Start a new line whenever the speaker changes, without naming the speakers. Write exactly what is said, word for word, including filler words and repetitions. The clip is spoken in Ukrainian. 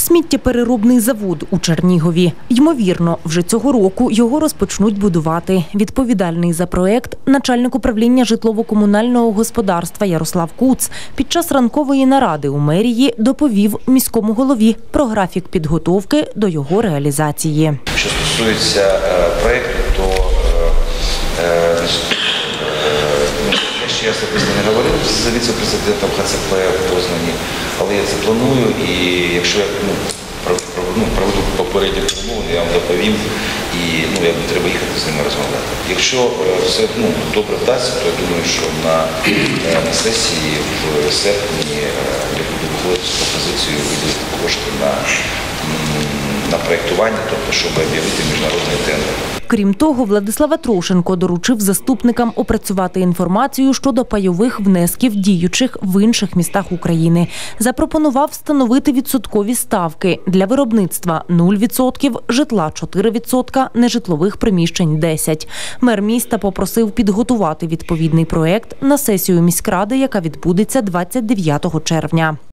Сміттєпереробний завод у Чернігові. Ймовірно, вже цього року його розпочнуть будувати. Відповідальний за проєкт начальник управління житлово-комунального господарства Ярослав Куц під час ранкової наради у мерії доповів міському голові про графік підготовки до його реалізації.
Що стосується е, проєкту, то е, е, я ще особисто не говорив з віце-президентом ха це пе в Познані, але я це планую, і якщо я ну, ну, проведу попередню розмову, я вам доповім, і ну, я треба їхати з ними розмовляти. Якщо е, все ну, добре вдасться, то я думаю, що на, е, на сесії в серпні е, я буду виходити з пропозицією виділити кошти на, на проєктування, тобто, щоб об'явити міжнародний тендер.
Крім того, Владислав Трошенко доручив заступникам опрацювати інформацію щодо пайових внесків діючих в інших містах України. Запропонував встановити відсоткові ставки для виробництва нуль відсотків, житла чотири відсотки, нежитлових приміщень десять відсотків. Мер міста попросив підготувати відповідний проєкт на сесію міськради, яка відбудеться двадцять дев'ятого червня.